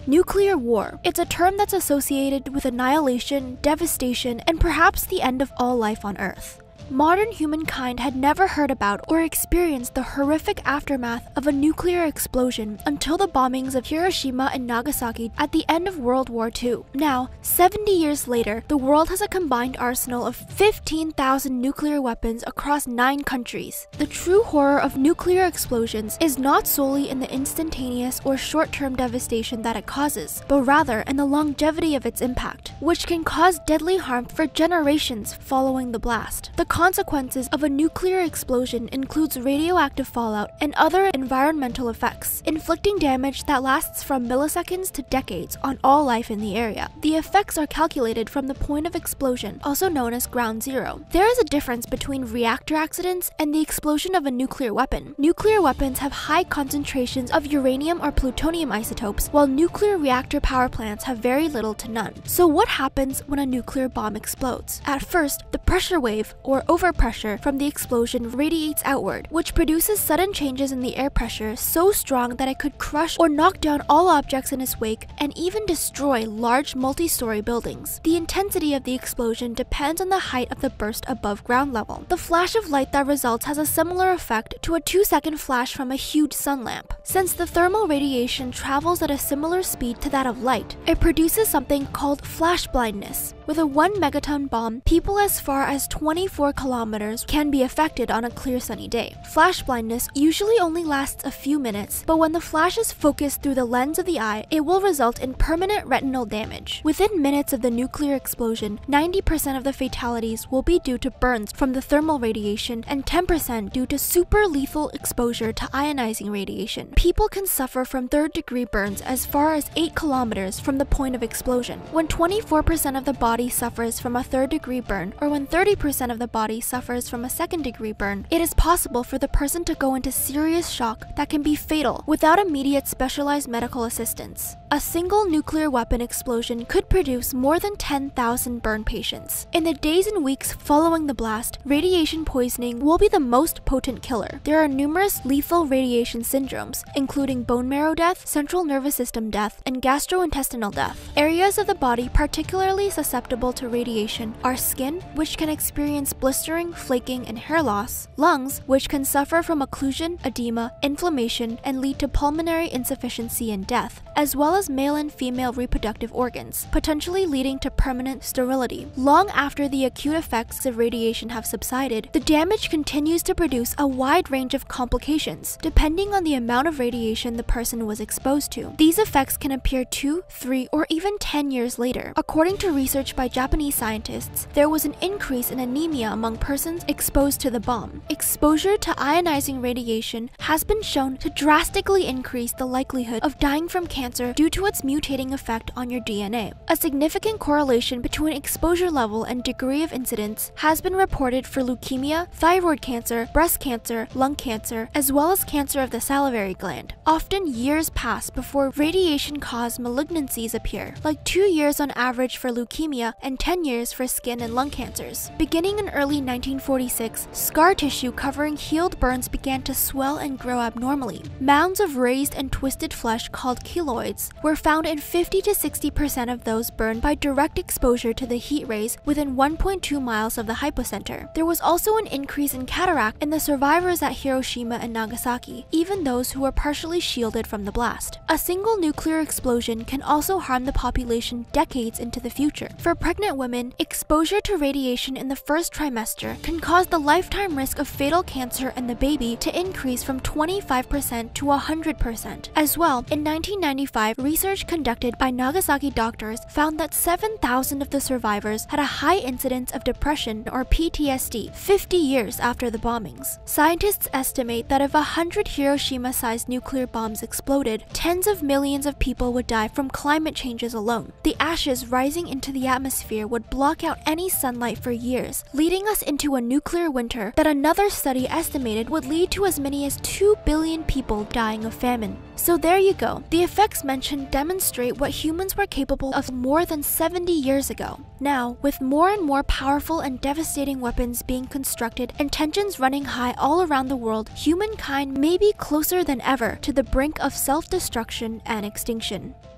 Nuclear war. It's a term that's associated with annihilation, devastation, and perhaps the end of all life on Earth. Modern humankind had never heard about or experienced the horrific aftermath of a nuclear explosion until the bombings of Hiroshima and Nagasaki at the end of World War II. Now, 70 years later, the world has a combined arsenal of 15,000 nuclear weapons across 9 countries. The true horror of nuclear explosions is not solely in the instantaneous or short-term devastation that it causes, but rather in the longevity of its impact, which can cause deadly harm for generations following the blast. The consequences of a nuclear explosion includes radioactive fallout and other environmental effects, inflicting damage that lasts from milliseconds to decades on all life in the area. The effects are calculated from the point of explosion, also known as ground zero. There is a difference between reactor accidents and the explosion of a nuclear weapon. Nuclear weapons have high concentrations of uranium or plutonium isotopes, while nuclear reactor power plants have very little to none. So what happens when a nuclear bomb explodes? At first, the pressure wave, or overpressure, from the explosion radiates outward, which produces sudden changes in the air pressure so strong that it could crush or knock down all objects in its wake and even destroy large multi-story buildings. The intensity of the explosion depends on the height of the burst above ground level. The flash of light that results has a similar effect to a 2-second flash from a huge sun lamp. Since the thermal radiation travels at a similar speed to that of light, it produces something called flash blindness. With a 1 megaton bomb, people as far as 24 kilometers can be affected on a clear sunny day. Flash blindness usually only lasts a few minutes, but when the flash is focused through the lens of the eye, it will result in permanent retinal damage. Within minutes of the nuclear explosion, 90% of the fatalities will be due to burns from the thermal radiation and 10% due to super lethal exposure to ionizing radiation. People can suffer from third-degree burns as far as 8 kilometers from the point of explosion. When 24% of the body suffers from a third-degree burn, or when 30% of the body suffers from a second-degree burn, it is possible for the person to go into serious shock that can be fatal without immediate specialized medical assistance. A single nuclear weapon explosion could produce more than 10,000 burn patients. In the days and weeks following the blast, radiation poisoning will be the most potent killer. There are numerous lethal radiation syndromes, including bone marrow death, central nervous system death, and gastrointestinal death. Areas of the body particularly susceptible to radiation are skin, which can experience blistering, flaking, and hair loss; lungs, which can suffer from occlusion, edema, inflammation, and lead to pulmonary insufficiency and death, as well as male and female reproductive organs, potentially leading to permanent sterility. Long after the acute effects of radiation have subsided, the damage continues to produce a wide range of complications, depending on the amount of radiation the person was exposed to. These effects can appear 2, 3, or even 10 years later. According to research by Japanese scientists, there was an increase in anemia among persons exposed to the bomb. Exposure to ionizing radiation has been shown to drastically increase the likelihood of dying from cancer due to its mutating effect on your DNA. A significant correlation between exposure level and degree of incidence has been reported for leukemia, thyroid cancer, breast cancer, lung cancer, as well as cancer of the salivary gland. Often years pass before radiation-caused malignancies appear, like 2 years on average for leukemia and 10 years for skin and lung cancers. Beginning in early 1946, scar tissue covering healed burns began to swell and grow abnormally. Mounds of raised and twisted flesh called keloids were found in 50 to 60% of those burned by direct exposure to the heat rays within 1.2 miles of the hypocenter. There was also an increase in cataract in the survivors at Hiroshima and Nagasaki, even those who were partially shielded from the blast. A single nuclear explosion can also harm the population decades into the future. For pregnant women, exposure to radiation in the first trimester can cause the lifetime risk of fatal cancer in the baby to increase from 25% to 100%. As well, in 1995, research conducted by Nagasaki doctors found that 7,000 of the survivors had a high incidence of depression or PTSD 50 years after the bombings. Scientists estimate that if 100 Hiroshima-sized nuclear bombs exploded, tens of millions of people would die from climate changes alone. The ashes rising into the atmosphere would block out any sunlight for years, leading us into a nuclear winter that another study estimated would lead to as many as 2 billion people dying of famine. So there you go. The effects mentioned demonstrate what humans were capable of more than 70 years ago. Now, with more and more powerful and devastating weapons being constructed and tensions running high all around the world, humankind may be closer than ever to the brink of self-destruction and extinction.